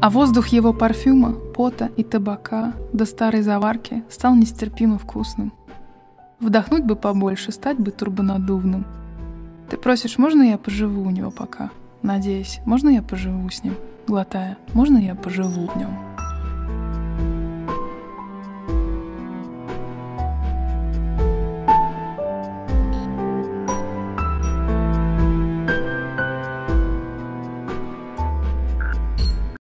А воздух его парфюма, пота и табака до старой заварки стал нестерпимо вкусным. Вдохнуть бы побольше, стать бы турбонаддувным. Ты просишь, можно я поживу у него пока? Надеюсь, можно я поживу с ним? Глотая, можно я поживу в нем?